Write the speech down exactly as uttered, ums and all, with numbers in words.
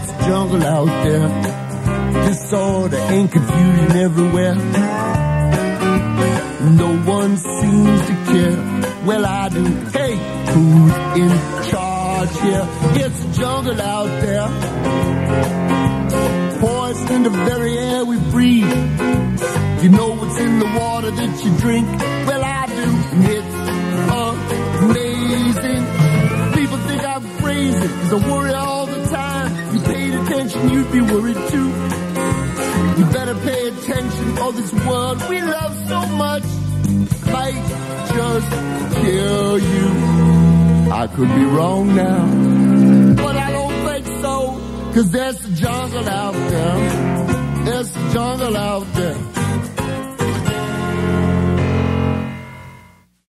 It's jungle out there. Disorder and confusion everywhere. No one seems to care. Well, I do. Hey, who's in charge here? It's jungle out there. Poison the very air we breathe. You know what's in the water that you drink? Well, I do. It's amazing. People think I'm crazy, cause I worry all the time. If you paid attention, you'd be worried too. You better pay attention, or this world we love so much might just kill you. I could be wrong now, but I don't think so, cause there's a jungle out there. There's a jungle out there.